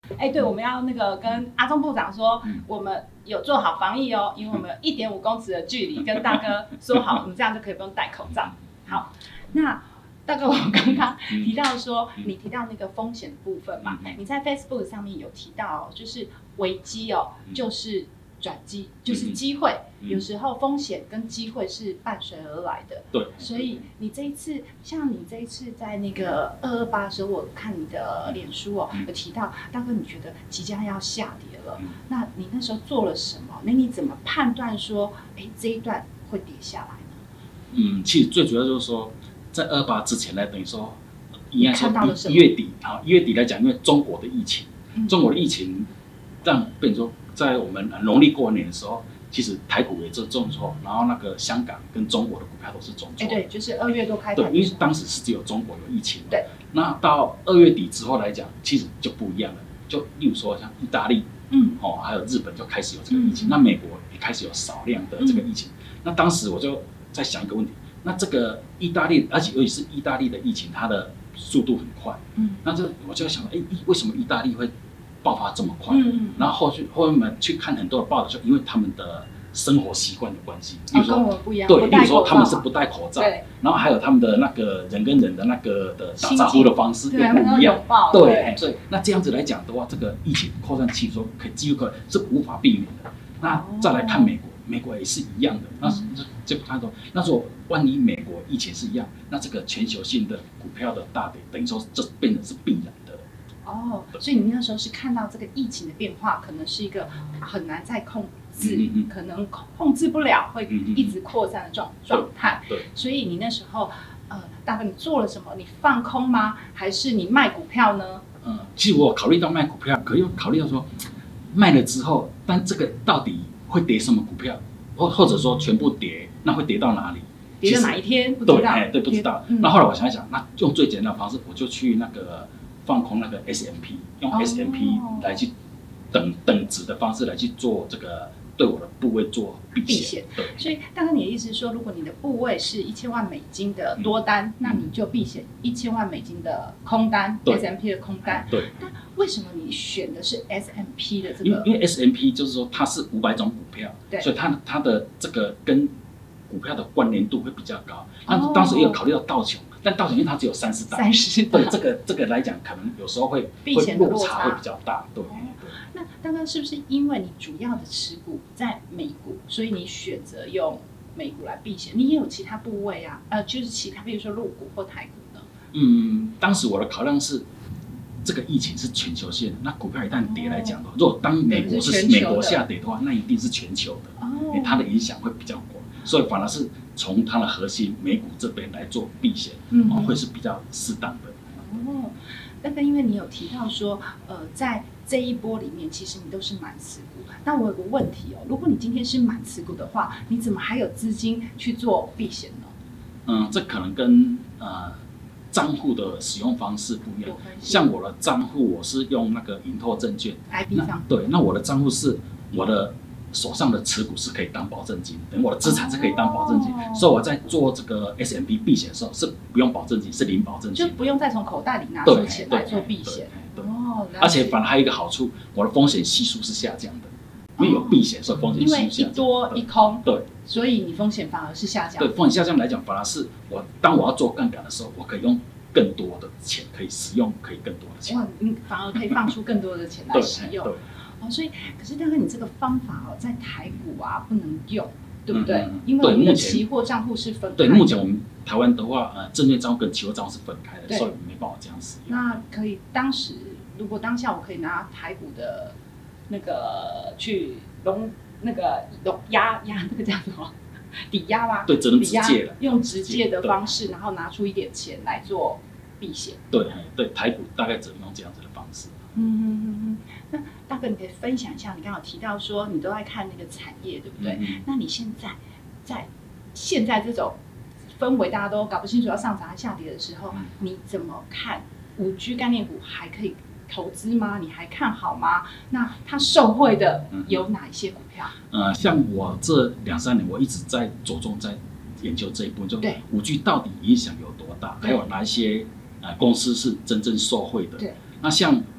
哎，对，我们要那个跟阿中部长说，我们有做好防疫哦，因为我们有1.5公尺的距离，跟大哥说好，我们这样就可以不用戴口罩。好，那大哥，我刚刚提到说，你提到那个风险的部分嘛，你在 Facebook 上面有提到，就是危机哦，就是转机，就是机会。有时候风险跟机会是伴随而来的。 对。 所以你这一次，像你这一次在那个228的时候，我看你的脸书哦，有提到，大哥你觉得即将要下跌了，那你那时候做了什么？那你怎么判断说，哎，这一段会跌下来呢？ 其实最主要就是说，在228之前呢，等于说，应该说1月底，1月底来讲，因为中国的疫情，让变成说，在我们农历过年的时候，其实台股也是重挫，然后那个香港跟中国的股票都是重挫。 对，就是2月多开盘。 对，因为当时是只有中国有疫情。 对。 那到2月底之后来讲，其实就不一样了。就例如说像意大利，还有日本就开始有这个疫情，那美国也开始有少量的这个疫情。那当时我就在想一个问题，那这个意大利，而且尤其是意大利的疫情，它的速度很快。那我就想，为什么意大利会爆发这么快？然后后面去看很多的报道，就因为他们的生活习惯的关系，比如说不一样， 对，比如说他们是不戴口罩，然后还有他们的那个人跟人的那个的打招呼的方式又不一样，对，所以那这样子来讲的话，这个疫情扩散期说几乎是无法避免的。那再来看美国，美国也是一样的，那就看到那时候万一美国疫情是一样，那这个全球性的股票的大跌，等于说这变成是必然的。 所以你那时候是看到这个疫情的变化，可能是一个很难再控制，可能控制不了，会一直扩散的状态。 对， 所以你那时候，大哥，你做了什么？你放空吗？还是你卖股票呢？ 其实我有考虑到卖股票，可又考虑到说，卖了之后，但这个到底会跌什么股票，或者说全部跌，那会跌到哪里？ 跌到哪一天？不知道。 对，不知道。那后来我想一想，那用最简单的方式，我就去那个放空那个 S&P， 用 S&P 来去等值的方式来去做这个对我的部位做避险。对， 所以大哥，你的意思是说，如果你的部位是1000万美金的多单，那你就避险1000万美金的空单 ，S&P 的空单。 对。 但为什么你选的是 S&P 的这个？ 因为 S&P 就是说它是500种股票，所以它的这个跟股票的关联度会比较高。那当时也有考虑到道琼，但道琼因为它只有30档 ，30档， 对这个来讲，可能有时候会落差会比较大。对。 那大哥是不是因为你主要的持股在美股，所以你选择用美股来避险？你也有其他部位啊？就是其他，比如说陆股或台股呢？ 当时我的考量是，这个疫情是全球性的，那股票一旦跌来讲的话，如果当美国下跌的话，那一定是全球的，它的影响会比较广，所以反而是从它的核心美股这边来做避险，会是比较适当的。 但因为你有提到说，在这一波里面，其实你都是满持股。那我有个问题哦，如果你今天是满持股的话，你怎么还有资金去做避险呢？ 这可能跟账户的使用方式不一样。像我的账户，我是用那个盈拓证券 ，IB 上。 对，那我的账户是我的手上的持股是可以当保证金，等我的资产是可以当保证金，所以我在做这个 S&P 避险的时候是不用保证金，是零保证金， 就不用再从口袋里拿出钱来做避险。 而且反而还有一个好处，我的风险系数是下降的，因为有避险，所以风险系数下降。 因为一多一空， 对， 所以你风险反而是下降。 对，风险下降来讲，反而是当我要做杠杆的时候，我可以用更多的钱，可以使用可以更多的钱。 哇，你反而可以放出更多的钱来使用。所以可是大哥，你这个方法在台股啊不能用，对不对？因为我们的期货账户是分开的。 对，目前我们台湾的话，证券账户跟期货账户是分开的，所以没办法这样使用。 那可以，如果当下我可以拿台股的那个去压那个叫什么抵押吗？ 对，只能直借了， 用直借的方式，然后拿出一点钱来做避险。 对，台股大概只能用这样子的方式。 那大哥，你可以分享一下，你刚刚有提到说你都在看那个产业，对不对？那你现在这种氛围，大家都搞不清楚要上涨还下跌的时候，你怎么看5G 概念股还可以投资吗？你还看好吗？那它受惠的有哪一些股票？ 像我这2-3年，我一直在着重在研究这一部分，就5G 到底影响有多大，还有哪一些公司是真正受惠的。 对， 那像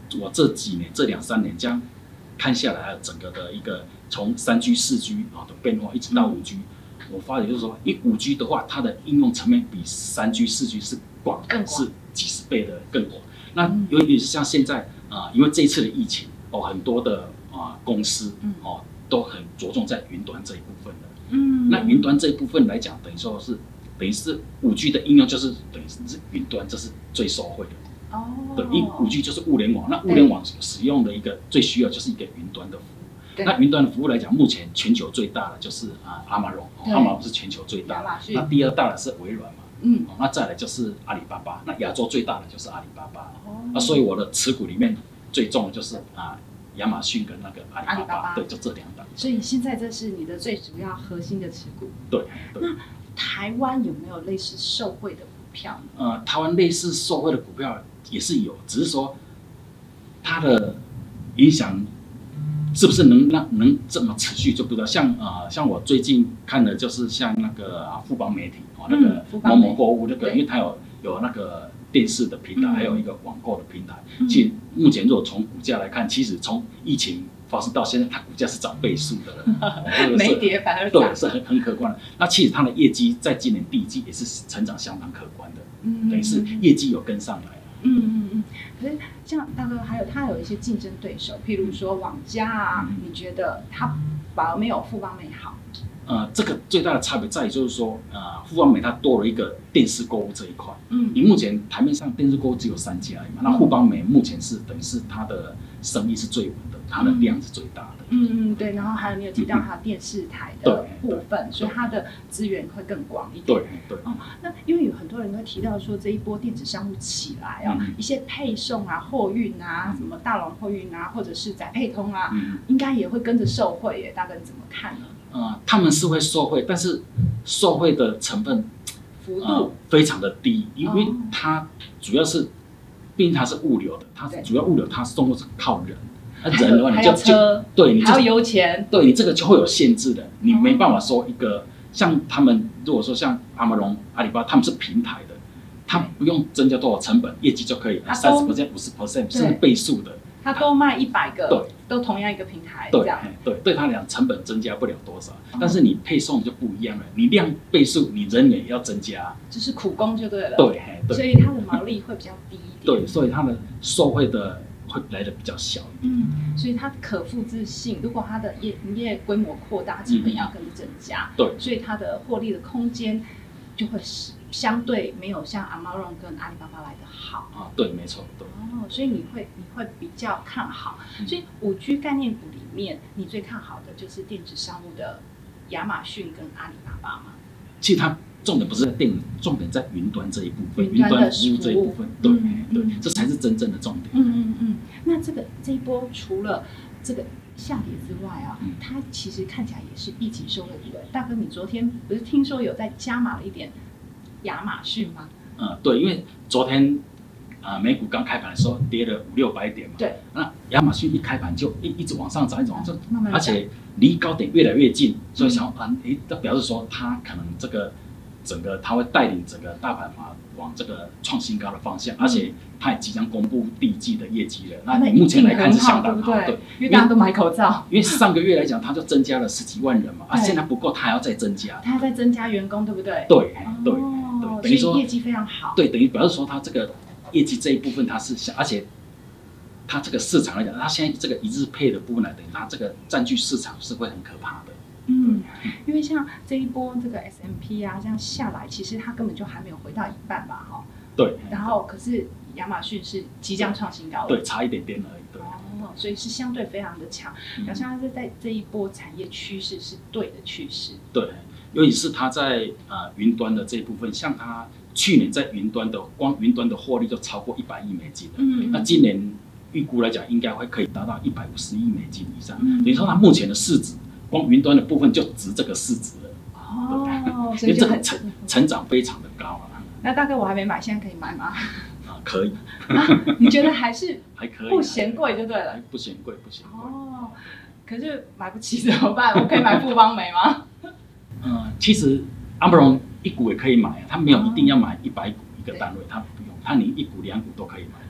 我这几年这2、3年这样看下来，还有整个的一个从3G、4G 的变化，一直到5G，我发觉就是说，因为5G 的话，它的应用层面比3G、4G 是是几十倍的更广。那尤其是像现在因为这一次的疫情很多的公司都很着重在云端这一部分的。那云端这一部分来讲，等于是5G 的应用，就是等于是云端，这是最受惠的。对，因为5G 就是物联网，那物联网使用的一个最需要就是一个云端的服务。那云端的服务来讲，目前全球最大的就是Amazon，Amazon 是全球最大的。那第2大的是微软嘛，那再来就是阿里巴巴，那亚洲最大的就是阿里巴巴。所以我的持股里面最重的就是亚马逊跟那个阿里巴巴，对，就这2档。 所以现在这是你的最主要核心的持股。 对。 那台湾有没有类似受惠的股票呢？台湾类似受惠的股票也是有，只是说它的影响是不是能这么持续就不知道。像我最近看的就是像那个富邦媒体那个某某购物那个，因为它有那个电视的平台，还有一个网购的平台。其实目前如果从股价来看，其实从疫情发生到现在，它股价是涨倍数的了， 没跌反而涨， 对，是很可观的。那其实它的业绩在今年第1季也是成长相当可观的，等于是业绩有跟上来。 可是像大哥他有一些竞争对手，譬如说网家你觉得他反而没有富邦美好？ 这个最大的差别在于就是说，富邦美它多了一个电视购物这一块。你目前台面上电视购物只有3家嘛，那富邦美目前是等于是它的生意是最稳的，它的量是最大的。 对。然后还有你有提到它电视台的部分，所以它的资源会更广一点。 对。 那因为有很多人会提到说，这一波电子商务起来一些配送货运什么大龙货运或者是载配通应该也会跟着受惠耶。大哥你怎么看呢？ 他们是会受惠，但是受惠的成分幅度非常的低，因为它主要是，毕竟它是物流的，它主要物流它送货是靠人，人的话你就对你还要油钱， 对你这个就会有限制的，你没办法说一个像他们如果说像Amazon、阿里巴巴，他们是平台的，他不用增加多少成本，业绩就可以30%、50%，甚至倍数的。 他都卖100个，都同样一个平台， 对他来讲成本增加不了多少，但是你配送就不一样了，你量倍数，你人也要增加， 就是苦工就对了。 对， 所以它的毛利会比较低一点。 对，所以它的受惠的会来的比较小一点。 所以它可复制性，如果它的营业规模扩大，成本要跟着增加。 对， 所以它的获利的空间就会相对没有像 Amazon 跟阿里巴巴来的好。 对，没错，对。 所以你会比较看好。所以5G 概念股里面，你最看好的就是电子商务的亚马逊跟阿里巴巴吗？ 其实它重点不是在电子，重点在云端这一部分，云端服务这一部分。对，这才是真正的重点。 那这一波除了这个下跌之外它其实看起来也是疫情受惠股。大哥，你昨天不是听说有在加码了一点亚马逊吗？ 对，因为昨天美股刚开盘的时候跌了500-600点嘛， 对， 那亚马逊一开盘就一直往上涨，一直往上涨，而且离高点越来越近，所以想这表示说它可能这个整个它会带领整个大盘往这个创新高的方向，而且它也即将公布第1季的业绩了。那目前来看是相当好，对， 因为大家都买口罩。 因为上个月来讲，它就增加了10几万人嘛，现在不够，它还要再增加， 它还在增加员工，对不对？ 对， 等于说业绩非常好。 对，等于表示说它这个业绩这一部分它是而且它这个市场来讲，它现在这个一日配的部分来，等于它这个占据市场是会很可怕的。 因为像这一波这个 S&P 这样下来，其实它根本就还没有回到一半吧， 对。 然后可是亚马逊是即将创新高的， 对，差一点点而已。对。 所以是相对非常的强，表示它是在这一波产业趋势是对的趋势。 对，尤其是它在云端的这一部分，像它去年在光云端的获利就超过100亿美金了。那今年预估来讲，应该会可以达到150亿美金以上。等于说它目前的市值，光云端的部分就值这个市值了。 所以就很成长非常的高那大概我还没买，现在可以买吗？ 可以。 你觉得还是还可以， 不嫌贵就对了。 不嫌贵，不嫌贵。 可是买不起怎么办？我可以买富邦美吗？ 其实Amazon一股也可以买，它没有一定要买100股一个单位，它不用，它你1股2股都可以买的。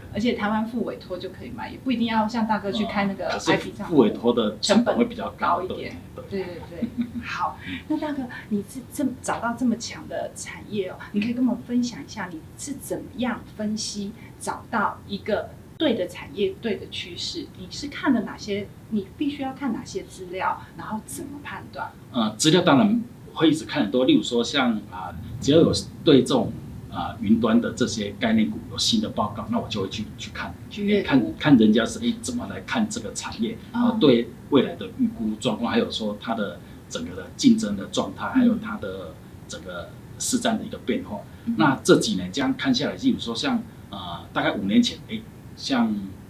而且台湾付委托就可以买，也不一定要像大哥去开那个 IP 账户， 付委托的成本会比较高一点。对。好，那大哥，你是找到这么强的产业哦，你可以跟我们分享一下，你是怎么样分析找到一个对的产业、对的趋势？你是看了哪些？你必须要看哪些资料，然后怎么判断？ 资料当然会一直看很多，例如说像只要有对这种云端的这些概念股有新的报告，那我就会去看，看人家是怎么来看这个产业，对未来的预估状况，还有说它的整个的竞争的状态，还有它的整个市占的一个变化。那这几年这样看下来，例如说像大概5年前，像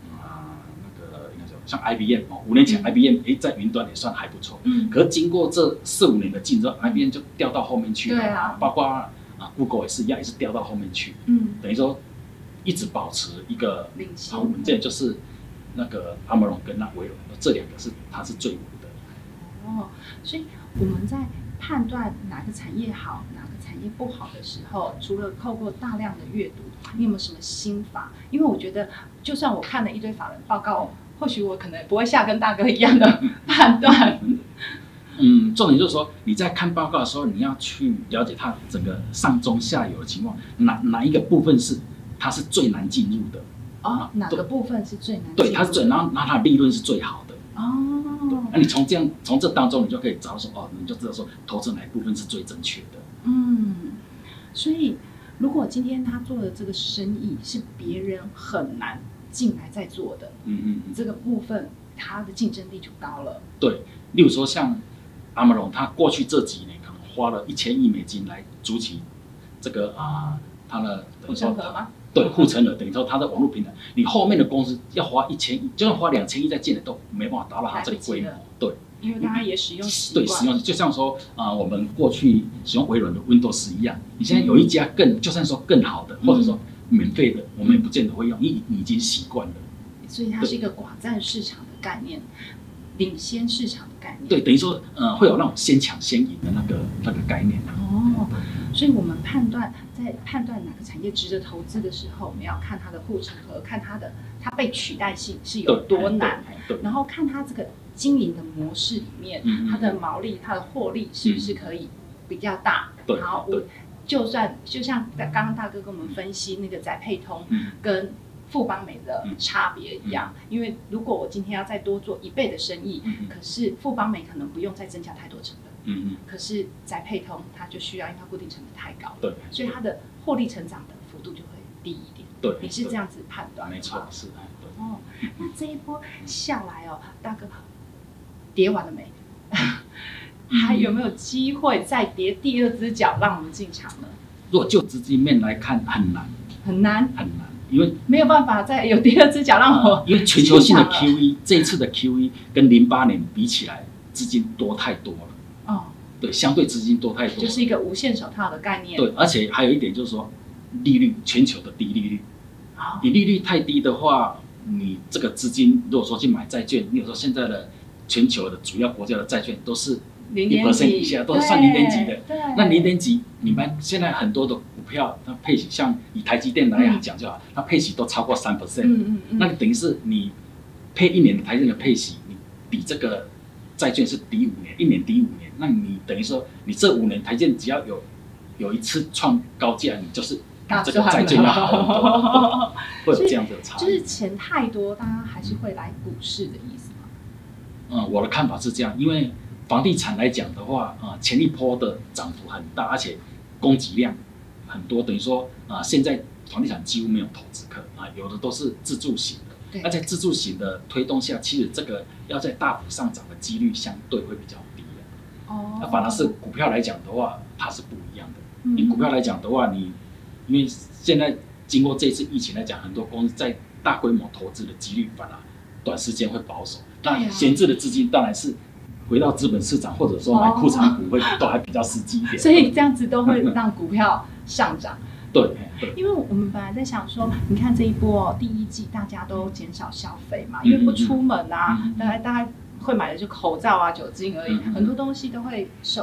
像 IBM 5年前 IBM 在云端也算还不错，可是经过这4、5年的竞争，IBM 就掉到后面去了， 对啊， 包括Google 也是一样，也是掉到后面去，等于说一直保持一个很稳健，就是那个Amazon跟那微软这2个它是最稳的。 所以我们在判断哪个产业好，哪个产业不好的时候，除了透过大量的阅读，你有没有什么心法？因为我觉得，就算我看了一堆法人报告，或许我可能不会下跟大哥一样的判断。 重点就是说，你在看报告的时候，你要去了解它整个上中下游的情况，哪一个部分它是最难进入的？ 哪个部分是最难进入的？ 对，它是最，然后它的利润是最好的。那你从这当中，你就可以找到说，你就知道说投资哪一部分是最正确的。 所以如果今天他做的这个生意是别人很难进来再做的，这个部分它的竞争力就高了。对， 例如说像Amazon，它过去这几年可能花了1000亿美金来筑起这个它的护城河吗？ 对，护城河等于说它的网络平台，你后面的公司要花1000亿，就算花2000亿再进来都没办法达到它这个规模。对， 因为大家也使用习惯。 对，使用就像说我们过去使用微软的 Windows 一样，你现在有一家就算说更好的，或者说免费的，我们也不见得会用，因为你已经习惯了。 所以它是一个寡占市场的概念，领先市场的概念。 对，等于说会有那种先抢先赢的那个概念。 所以我们在判断哪个产业值得投资的时候，我们要看它的护城河，看它被取代性是有多难，然后看它这个经营的模式里面，它的毛利、它的获利是不是可以比较大。然后就像刚刚大哥跟我们分析那个宅配通跟富邦美的差别一样，因为如果我今天要再多做1倍的生意，可是富邦美可能不用再增加太多成本。可是宅配通它就需要，因为它固定成本太高，所以它的获利成长的幅度就会低一点。对，你是这样子判断的吗？ 没错，是。 那这一波下来大哥跌完了没？还有没有机会再跌第2只脚让我们进场呢？ 如果就资金面来看，很难，因为没有办法再有第2只脚让我。 因为全球性的 QE， 这一次的 QE 跟08年比起来，资金多太多了。对，相对资金多太多， 就是一个无限手套的概念。 对，而且还有一点就是说，利率，全球的低利率。你利率太低的话，你这个资金如果说去买债券，你有时候现在的全球的主要国家的债券都是1% 以下，都是算0点几的。那0点几，你们现在很多的股票，它配息，像以台积电来讲就好，它配息都超过3%。那等于是你配1年的台积电的配息，你比这个债券是抵5年，1年抵5年，那你等于说你这5年台积电只要有一次创高价，你就是比这个债券要好很多，会有这样的差异。 就是钱太多，大家还是会来股市的意思吗？ 我的看法是这样，因为房地产来讲的话，前一波的涨幅很大，而且供给量很多，等于说现在房地产几乎没有投资客有的都是自住型的。那在自住型的推动下，其实这个要在大幅上涨的几率相对会比较低那反而是股票来讲的话，它是不一样的。你股票来讲的话，因为现在经过这次疫情来讲，很多公司在大规模投资的几率反而短时间会保守。那闲置的资金当然是回到资本市场，或者说买库藏股都还比较实际一点。 所以这样子都会让股票上涨。 对， 因为我们本来在想说，你看这一波第1季大家都减少消费嘛，因为不出门大概会买的就口罩酒精而已，很多东西都会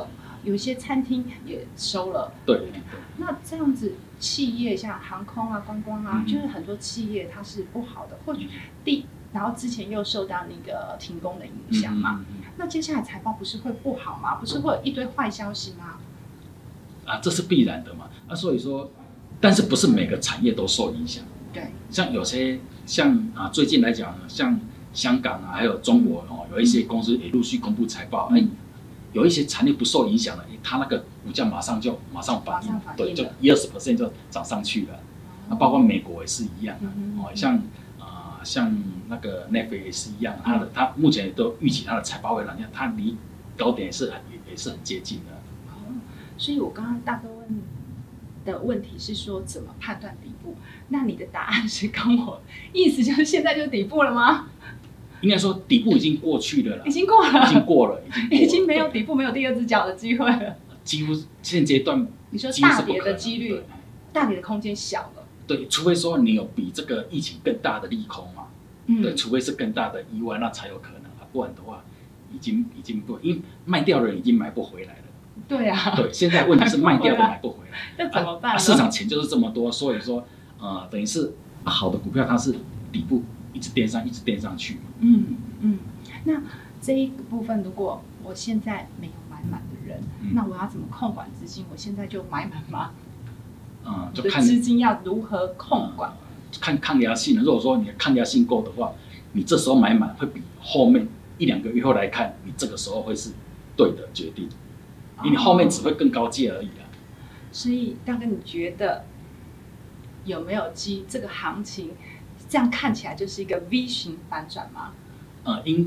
有一些餐厅也收了。 对。 那这样子，企业像航空啊、观光啊，就是很多企业它是不好的，或许然后之前又受到那个停工的影响嘛，那接下来财报不是会不好吗？不是会有一堆坏消息吗？ 这是必然的嘛。所以说，但是不是每个产业都受影响？ 对， 像有些最近来讲，像香港啊，还有中国有一些公司也陆续公布财报，有一些产业不受影响的，它那个股价马上反应，对，就10-20% 就涨上去了。包括美国也是一样像那个 Netflix 也是一样，它目前都预期它的财报会让它离高点也是很接近的。 所以我刚刚大哥问的问题是说怎么判断底部？那你的答案是跟我意思就是现在就底部了吗？ 应该说底部已经过去了啦， 已经过了，已经没有底部，没有第二只脚的机会了。 几乎现阶段， 你说大跌的几率，大跌的空间小了。 对，除非说你有比这个疫情更大的利空嘛，对，除非是更大的意外，那才有可能不然的话，已经不，因为卖掉的人已经买不回来了。 对啊。 对，现在问题是卖掉的买不回来， 那怎么办？ 市场钱就是这么多，所以说等于是好的股票它是底部一直垫上去。 那这一个部分，如果我现在没有买满的人，那我要怎么控管资金？我现在就买满吗？就看资金要如何控管。 看抗压性，如果说你的抗压性够的话，你这时候买满会比后面1-2个月后来看，你这个时候会是对的决定，因为你后面只会更高阶而已啦。 所以大哥，你觉得有没有这个行情这样看起来就是一个 V 型反转吗？ 应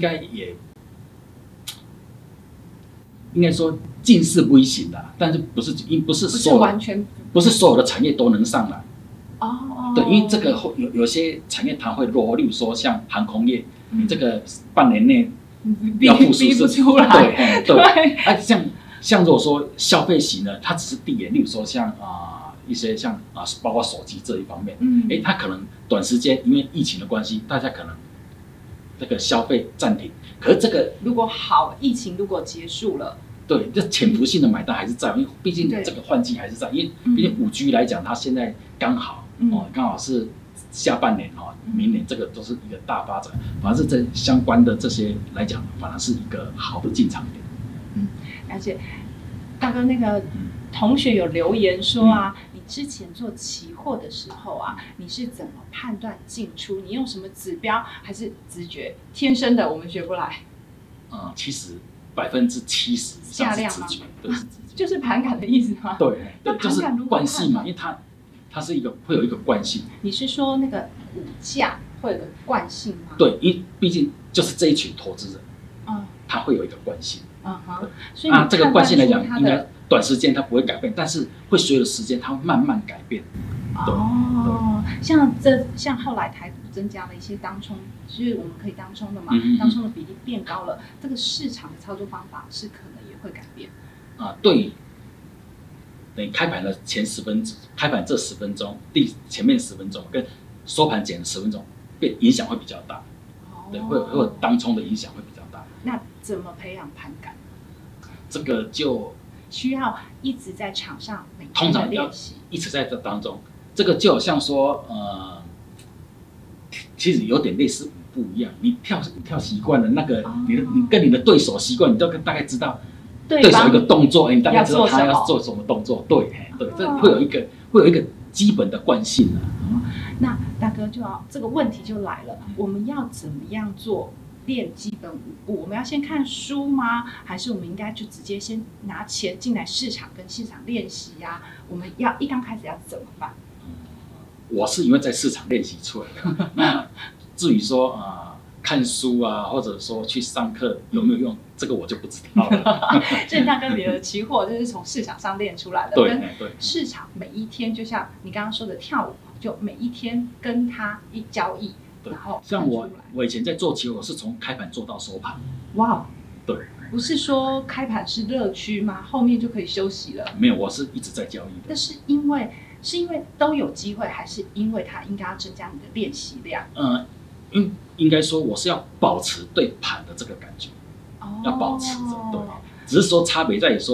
该说近似 V 型的，但是不是完全不是所有的产业都能上来。对，因为这个有些产业它会落后，例如说像航空业，你这个半年内要复苏逼不出来。 对。像如果说消费型呢，它只是递延，例如说像一些像包括手机这一方面，它可能短时间因为疫情的关系，大家可能这个消费暂停，可是这个如果疫情如果结束了， 对，这潜伏性的买单还是在，因为毕竟这个换季还是在，因为毕竟5G 来讲，它现在刚好是下半年明年这个都是一个大发展，反而是这相关的这些来讲，反而是一个好的进场点。 而且大哥那个同学有留言说你之前做期货的时候你是怎么判断进出？你用什么指标？还是直觉？天生的我们学不来。 其实70%以上是直觉，对，是直觉， 就是盘感的意思吗？ 对，就是惯性嘛，因为它是会有一个惯性。 你是说那个股价会有个惯性吗？ 对，因为毕竟就是这一群投资人，他会有一个惯性。 所以这个惯性来讲，应该短时间它不会改变，但是会随着时间它会慢慢改变。 像后来台股增加了一些当冲，就是我们可以当冲的嘛，当冲的比例变高了，这个市场的操作方法是可能也会改变。 对，等于开盘的开盘这10分钟，前面10分钟跟收盘减了10分钟，影响会比较大。对，会有当冲的影响会比较大。 那怎么培养盘感？ 这个就需要一直在场上每天的练习， 一直在这当中。这个就好像说，其实有点类似舞步一样，你跳习惯了，那个你跟你的对手习惯，你就大概知道对手一个动作，你大概知道他要做什么动作。对，这会有一个基本的惯性啊。 那大哥这个问题就来了，我们要怎么样做练基本舞步？我们要先看书吗？还是我们应该就直接先拿钱进来市场跟现场练习我们一刚开始要怎么办？ 我是因为在市场练习出来的。那至于说看书或者说去上课有没有用，这个我就不知道了。 所以大哥，你的期货就是从市场上练出来的， 对， 市场每一天就像你刚刚说的跳舞，就每一天跟他一交易，然后像我以前在做期货，我是从开盘做到收盘。 哇， 对， 不是说开盘是乐趣吗？后面就可以休息了？没有，我是一直在交易的。 但是因为都有机会，还是因为它应该要增加你的练习量？ 应该说我是要保持对盘的这个感觉，要保持着。对，只是说差别在于说，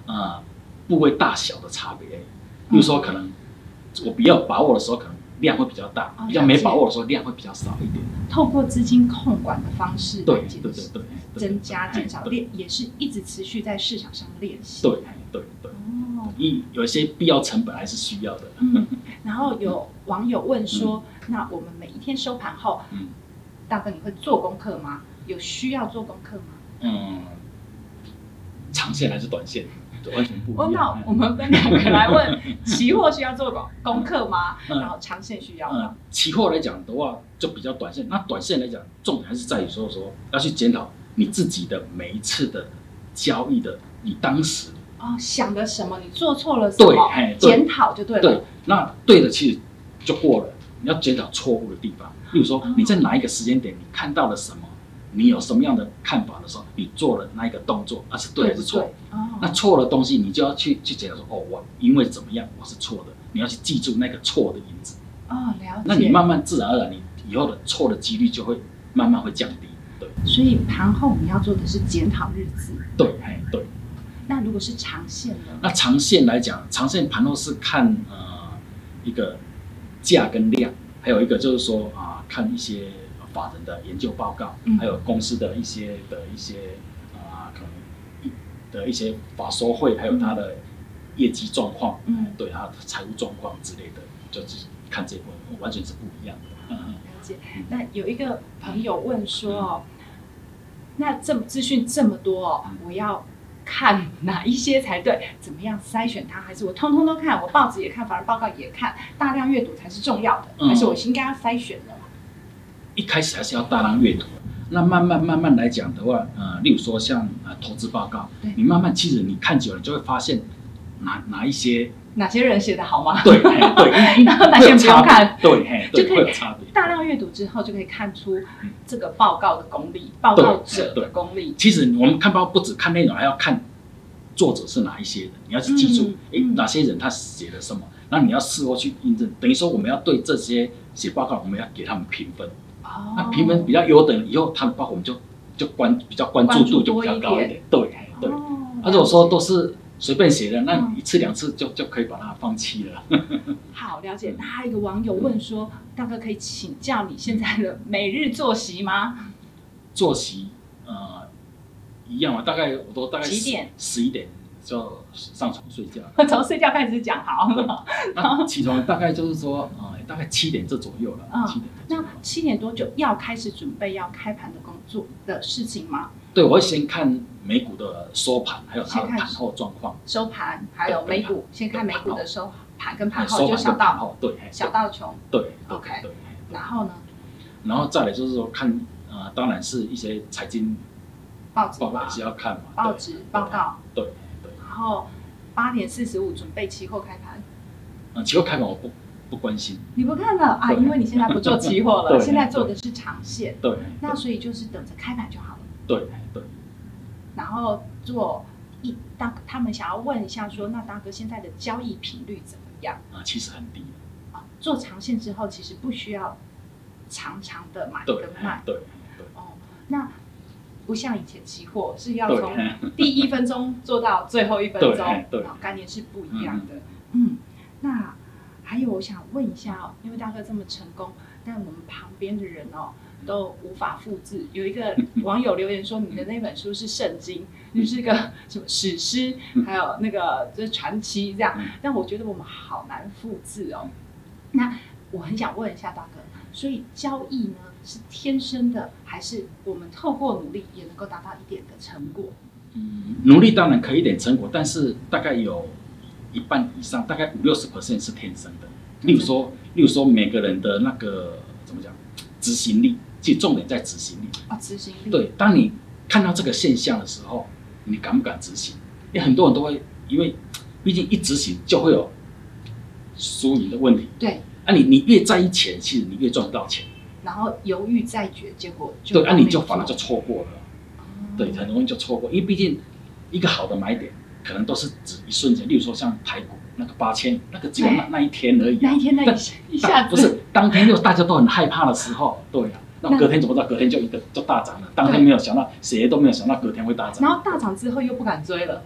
部位大小的差别。比如说可能我比较把握的时候，可能量会比较大；比较没把握的时候，量会比较少一点。 透过资金控管的方式， 对， 增加减少练，也是一直持续在市场上练习。 对。有一些必要成本还是需要的。 然后有网友问说，那我们每一天收盘后，大哥你会做功课吗？有需要做功课吗？ 长线还是短线？完全不一样。 那我们分两个来问，期货需要做功课吗？然后长线需要吗？ 期货来讲的话，就比较短线。那短线来讲，重点还是在于说要去检讨你自己的每一次的交易的你当时想的什么，你做错了什么，检讨就对了。 对，那对的其实就过了，你要检讨错误的地方。例如说你在哪一个时间点你看到了什么，你有什么样的看法的时候，你做了那一个动作，是对还是错？那错的东西你就要去检讨说，我因为怎么样我是错的，你要去记住那个错的因子。 了解。 那你慢慢自然而然，你以后的错的几率就会慢慢会降低。对。 所以盘后你要做的是检讨日子。 对。 那如果是长线呢？ 那长线来讲，长线盘后是看一个价跟量，还有一个就是说看一些法人的研究报告，还有公司的一些可能的一些法说会，还有它的业绩状况，对它的财务状况之类的，就是看这部分完全是不一样的。 了解。那有一个朋友问说那资讯这么多我要看哪一些才对？怎么样筛选它？还是我通通都看？我报纸也看，法人报告也看，大量阅读才是重要的？还是我应该要筛选呢？ 一开始还是要大量阅读。那慢慢来讲的话，例如说像投资报告，你慢慢其实你看久了，你就会发现哪些人写的好吗？ 对， 然后哪些不用看， 对， 就可以会有差别。 大量阅读之后，就可以看出这个报告的功力，报告者的功力。 其实我们看报告不只看内容，还要看作者是哪一些人，你要去记住，哪些人他写了什么，那你要事后去印证。等于说我们要对这些写报告，我们要给他们评分。那评分比较优的，以后他们报告我们就比较关注度就比较高一点。对。如果说都是随便写的，那一次两次就可以把它放弃了。 好，了解。那还有一个网友问说，大哥可以请教你现在的每日作息吗？ 作息一样嘛，大概几点 ？11点就上床睡觉。 从睡觉开始讲好。 那起床大概就是说大概7点这左右了。 那7点多就要开始准备要开盘的工作的事情吗？ 对，我会先看美股的收盘，还有它的盘后状况。 收盘还有美股，先看美股的收盘跟盘后，就小到穷。 对 ，OK。然后呢？ 然后再来就是说看当然是一些财经报纸也是要看嘛， 报纸报告。 对。 然后8点45准备期货开盘。 期货开盘我不关心。 你不看了因为你现在不做期货了，现在做的是长线。 对。 那所以就是等着开盘就好了。 对。 然后他们想要问一下说，那大哥现在的交易频率怎么样？ 其实很低。 做长线之后，其实不需要长的买跟卖。 对。 那不像以前期货是要从第1分钟做到最后1分钟，概念是不一样的。那还有我想问一下因为大哥这么成功，但我们旁边的人都无法复制。有一个网友留言说，你的那本书是圣经，就是个什么史诗，还有那个就是传奇这样。但我觉得我们好难复制那我很想问一下大哥，所以交易呢是天生的，还是我们透过努力也能够达到一点的成果？ 努力当然可以一点成果，但是大概有一半以上，大概50-60% 是天生的。例如说每个人的那个怎么讲，执行力。其实重点在执行力。 执行力。 对，当你看到这个现象的时候，你敢不敢执行？因为很多人都会，因为毕竟一执行就会有输赢的问题。 对。 你越在意钱，其实你越赚不到钱。 然后犹豫再决，结果就对，你就反而就错过了。对，很容易就错过，因为毕竟一个好的买点可能都是只一瞬间。例如说像台股那个8000，那个只有那一天而已。 那一天一下子不是当天大家都很害怕的时候，对啊。那隔天怎么知道？隔天就大涨了。当天没有想到，谁都没有想到隔天会大涨。 然后大涨之后又不敢追了。 对，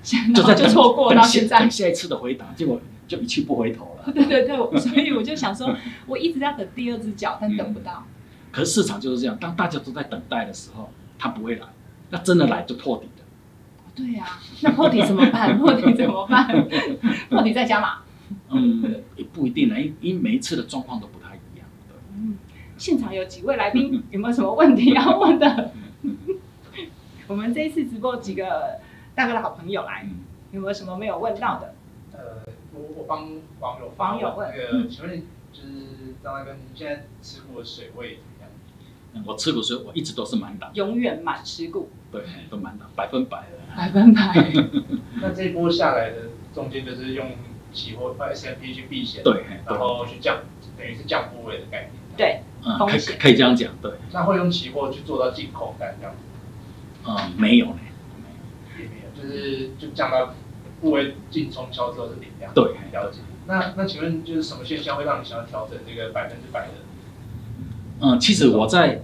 然后就错过到现在， 下一次的回答，结果就一去不回头了。 对，所以我就想说，我一直在等第二只脚，但等不到。 可是市场就是这样，当大家都在等待的时候，它不会来，那真的来就破底了。 对呀，那破底怎么办？破底怎么办？破底再加码？ 也不一定呢，因为每一次的状况都不太一样。 现场有几位来宾，有没有什么问题要问的？我们这一次直播几个大哥的好朋友来，有没有什么没有问到的？ 我帮网友问那个，请问就是张大哥，您现在持股的水位怎么样？ 我持股水我一直都是满档， 永远满持股。对， 都满档，100%的。 那这一波下来的中间就是用期货S&P 去避险， 对， 然后去降，等于是降部位的概念。 对， 可以这样讲，对。 那会用期货去做到净空单这样子？ 没有呢， 也没有，就降到部位净冲销之后是零量。 对， 了解。那请问就是什么现象会让你想要调整这个100%的？ 其实我在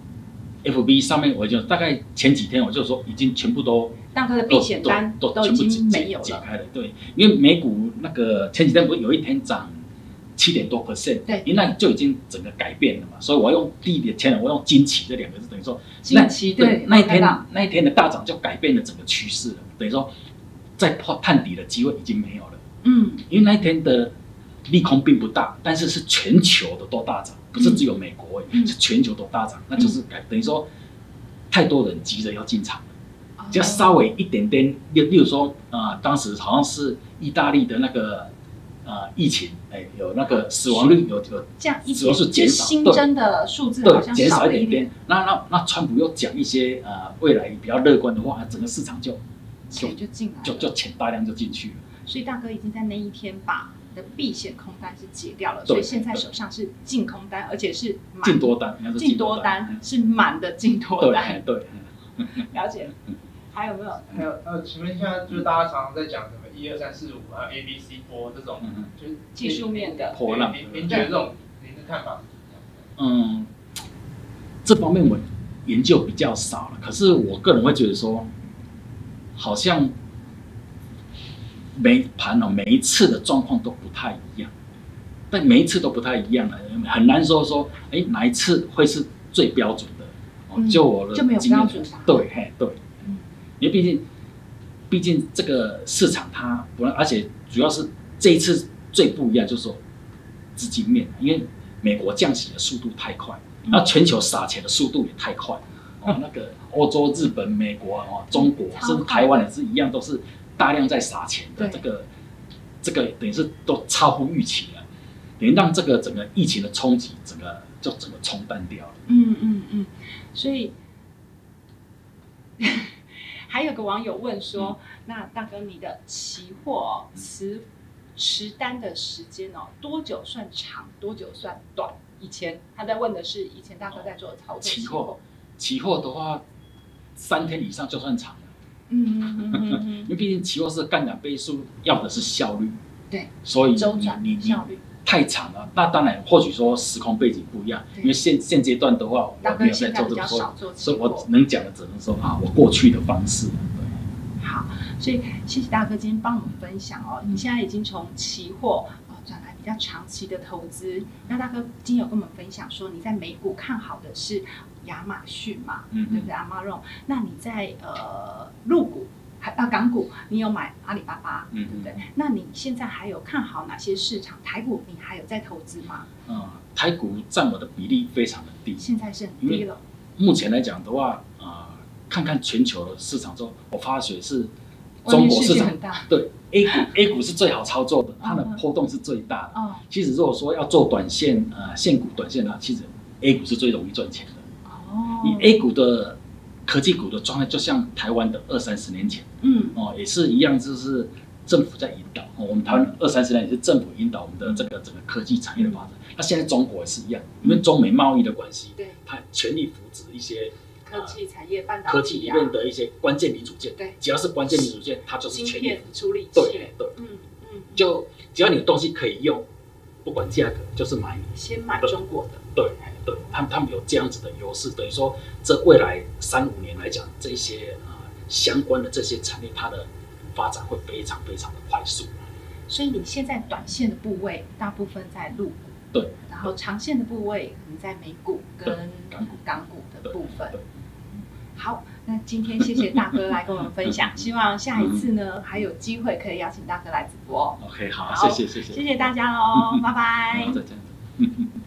FB 上面，我就大概前几天我就说已经全部都大哥的避险单都已经没有了， 解开了。对，因为美股那个前几天不是有一天涨7点多%， 对， 因为那就已经整个改变了嘛，所以我用第一点前我用惊奇这2个字，等于说惊奇对那一天的大涨就改变了整个趋势了，等于说再探底的机会已经没有了。因为那一天的利空并不大，但是全球的都大涨，不是只有美国而已，是全球都大涨，那就是等于说太多人急着要进场了，只要稍微一点点，例如说当时好像是意大利的那个疫情，有那个死亡率有这样死亡数减少， 新增的数字好像减少一点点。那川普又讲一些未来比较乐观的话，整个市场就进来了， 就钱大量就进去了。 所以大哥已经在那一天把的避险空单是解掉了，所以现在手上是净空单，而且是净多单， 净多单是满的净多单。 对， 了解。还有没有？ 还有，请问一下，就是大家常常在讲什么1、2、3、4、5啊 A B C 波这种，就是技术面的波浪。 您觉得这种您的看法？ 这方面我研究比较少了，可是我个人会觉得说，好像每一次的状况都不太一样，但每一次都不太一样了，很难说哪一次会是最标准的。就我的就没有标准答案。 对，因为毕竟这个市场它不，而且主要是这一次最不一样，就是说资金面，因为美国降息的速度太快，然后全球撒钱的速度也太快。那个欧洲、日本、美国中国甚至台湾也是一样，都是大量在撒钱的。这个等于是都超乎预期了，等于让这个整个疫情的冲击整个冲淡掉了。 所以还有个网友问说，那大哥你的期货持单的时间多久算长，多久算短？以前他在问的是以前大哥在做的操作期货的话，3天以上就算长了。因为毕竟期货是杠杆倍数，要的是效率。 对， 所以周转效率太长了。那当然，或许说时空背景不一样，因为现阶段的话，我没有在做这个，所以我能讲的只能说我过去的方式。对， 好，所以谢谢大哥今天帮我们分享你现在已经从期货转来比较长期的投资。那大哥今天有跟我们分享说，你在美股看好的是亚马逊嘛，对不对？Amazon。那你在陆股港股，你有买阿里巴巴，对不对？那你现在还有看好哪些市场？台股你还有在投资吗？ 台股占我的比例非常的低， 现在是很低了。 目前来讲的话，看看全球的市场之后，我发觉是中国市场很大。 对 A 股是最好操作的，它的波动是最大的。其实如果说要做短线，现股短线其实 A 股是最容易赚钱的。以 A 股的科技股的状态，就像台湾的20-30年前，也是一样，就是政府在引导。我们台湾20-30年也是政府引导我们的这个整个科技产业的发展。那现在中国也是一样，因为中美贸易的关系，它全力扶植一些科技产业、半导体、 科技里面的一些关键零组件。 对， 只要是关键零组件，它就是全力处理器。 对，就只要你的东西可以用，不管价格，就是先买中国的。 对，他们有这样子的优势，等于说这未来3-5年来讲，这些相关的这些产业，它的发展会非常非常的快速。 所以你现在短线的部位大部分在陆股， 对， 然后长线的部位可能在美股跟港股的部分。好，那今天谢谢大哥来跟我们分享，希望下一次呢还有机会可以邀请大哥来直播。 OK， 好，谢谢谢谢大家喽，拜拜。 再见。